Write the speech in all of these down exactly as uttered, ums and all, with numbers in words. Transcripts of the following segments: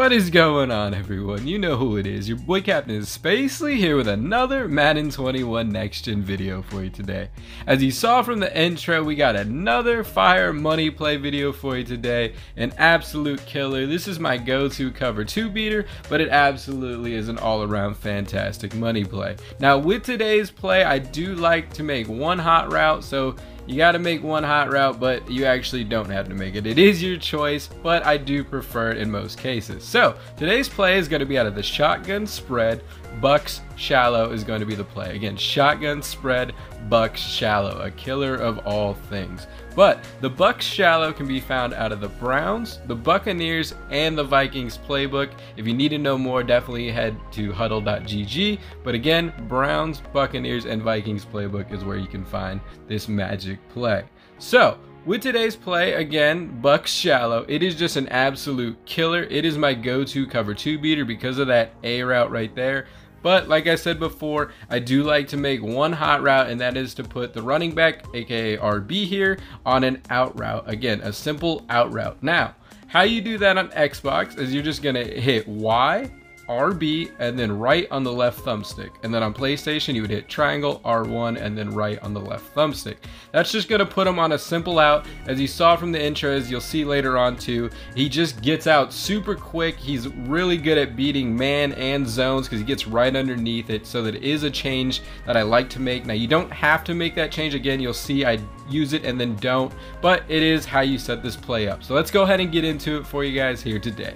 What is going on, everyone? You know who it is. Your boy Captain Spacely here with another Madden twenty-one Next Gen video for you today. As you saw from the intro, we got another fire money play video for you today. An absolute killer. This is my go-to cover two beater, but it absolutely is an all-around fantastic money play. Now with today's play, I do like to make one hot route, so you got to make one hot route, but you actually don't have to make it. It is your choice, but I do prefer it in most cases. So today's play is going to be out of the shotgun spread. Bucks shallow is going to be the play. Again, shotgun spread, Bucks shallow, a killer of all things. But the Bucks shallow can be found out of the Browns, the Buccaneers, and the Vikings playbook. If you need to know more, definitely head to huddle dot G G. But again, Browns, Buccaneers, and Vikings playbook is where you can find this magic play. So with today's play, again, Bucks shallow, it is just an absolute killer. It is my go-to cover two beater because of that A route right there. But like I said before, I do like to make one hot route, and that is to put the running back, aka R B here, on an out route. Again, a simple out route. Now, how you do that on Xbox is you're just gonna hit Y, R B, and then right on the left thumbstick. And then on PlayStation, you would hit triangle, R one, and then right on the left thumbstick. That's just gonna put him on a simple out. As you saw from the intros, you'll see later on too, he just gets out super quick. He's really good at beating man and zones because he gets right underneath it. So that is a change that I like to make. Now you don't have to make that change. Again, you'll see I use it and then don't, but it is how you set this play up. So let's go ahead and get into it for you guys here today.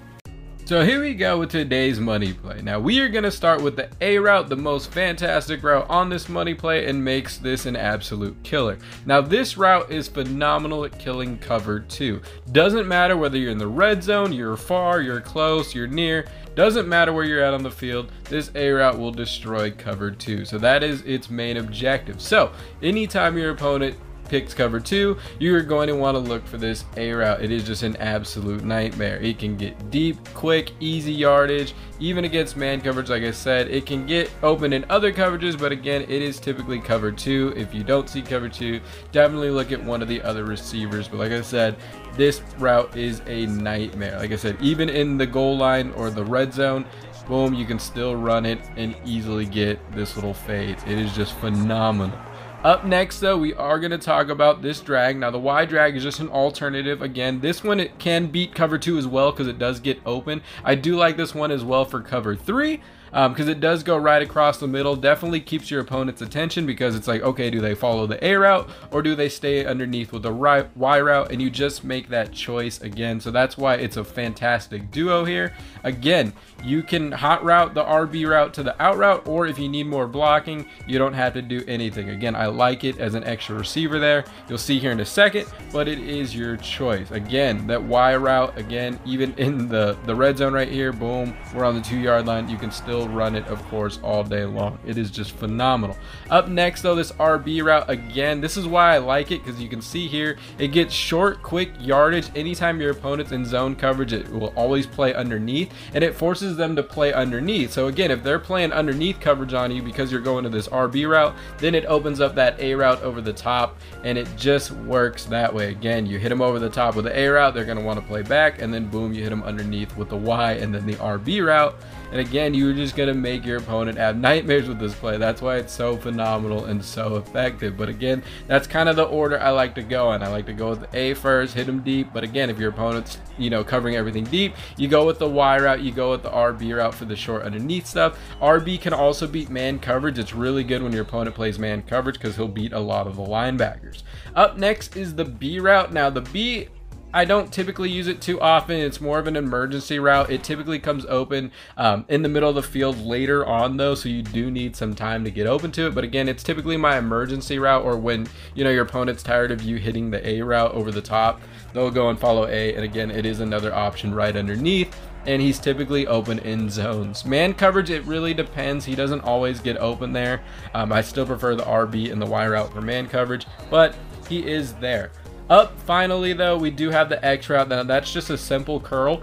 So here we go with today's money play. Now we are going to start with the A route, the most fantastic route on this money play, and makes this an absolute killer. Now this route is phenomenal at killing cover two. Doesn't matter whether you're in the red zone, you're far, you're close, you're near, doesn't matter where you're at on the field, this A route will destroy cover two. So that is its main objective. So anytime your opponent picks cover two, you are going to want to look for this A route. It is just an absolute nightmare. It can get deep, quick, easy yardage, even against man coverage. Like I said, it can get open in other coverages, but again, it is typically cover two. If you don't see cover two, definitely look at one of the other receivers. But like I said, this route is a nightmare. Like I said, even in the goal line or the red zone, boom, you can still run it and easily get this little fade. It is just phenomenal. Up next though, we are going to talk about this drag. Now the Y drag is just an alternative. Again, this one, it can beat cover two as well because it does get open. I do like this one as well for cover three because um, it does go right across the middle. Definitely keeps your opponent's attention because it's like, okay, do they follow the A route or do they stay underneath with the right Y route? And you just make that choice again. So that's why it's a fantastic duo here. Again, you can hot route the R B route to the out route, or if you need more blocking, you don't have to do anything. Again, I like it as an extra receiver there. You'll see here in a second, but it is your choice. Again, that Y route, again, even in the, the red zone right here, boom, we're on the two yard line. You can still run it, of course, all day long. It is just phenomenal. Up next though, this R B route, again, this is why I like it because you can see here, it gets short, quick yardage. Anytime your opponent's in zone coverage, it will always play underneath, and it forces them to play underneath. So again, if they're playing underneath coverage on you because you're going to this R B route, then it opens up that A route over the top, and it just works that way. Again, you hit them over the top with the A route, they're going to want to play back, and then boom, you hit them underneath with the Y and then the R B route. And again, you're just going to make your opponent have nightmares with this play. That's why it's so phenomenal and so effective. But again, that's kind of the order I like to go in. I like to go with the A first, hit them deep. But again, if your opponent's, you know, covering everything deep, you go with the Y route, you go with the R B route for the short underneath stuff. R B can also beat man coverage. It's really good when your opponent plays man coverage because he'll beat a lot of the linebackers. Up next is the B route. Now the B, I don't typically use it too often. It's more of an emergency route. It typically comes open um, in the middle of the field later on though, so you do need some time to get open to it. But again, it's typically my emergency route, or when, you know, your opponent's tired of you hitting the A route over the top, they'll go and follow A. And again, it is another option right underneath, and he's typically open in zones. Man coverage, it really depends. He doesn't always get open there. Um, I still prefer the R B and the Y route for man coverage, but he is there. Up finally though, we do have the X route. Now that's just a simple curl,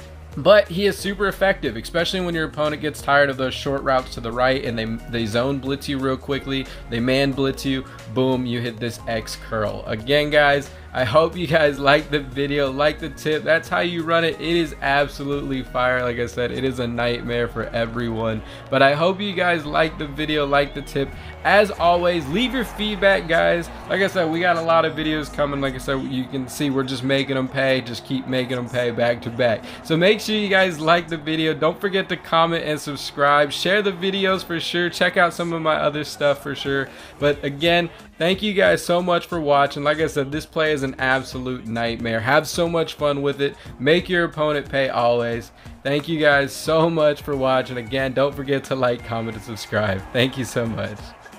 but he is super effective, especially when your opponent gets tired of those short routes to the right and they they zone blitz you real quickly, they man blitz you, boom, you hit this X curl. Again guys, I hope you guys like the video, like the tip. That's how you run it. It is absolutely fire. Like I said, it is a nightmare for everyone. But I hope you guys like the video, like the tip. As always, leave your feedback, guys. Like I said, we got a lot of videos coming. Like I said, you can see we're just making them pay. Just keep making them pay back to back. So make sure you guys like the video. Don't forget to comment and subscribe. Share the videos for sure. Check out some of my other stuff for sure. But again, thank you guys so much for watching. Like I said, this play is an absolute nightmare. Have so much fun with it. Make your opponent pay always. Thank you guys so much for watching. Again, don't forget to like, comment, and subscribe. Thank you so much.